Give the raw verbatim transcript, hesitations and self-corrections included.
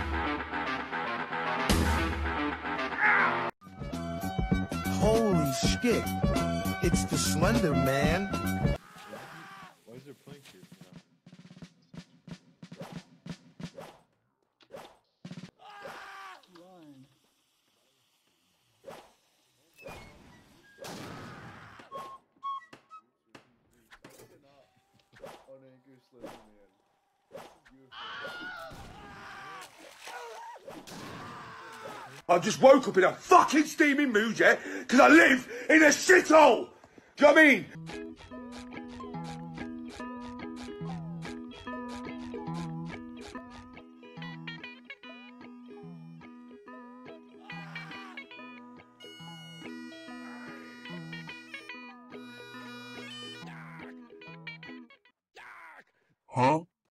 Holy shit. It's the Slender Man. Why is there plank here? Run. Oh, no, goose lives in the end. I just woke up in a fucking steaming mood, yeah? Because I live in a shithole! Do you know what I mean? Huh?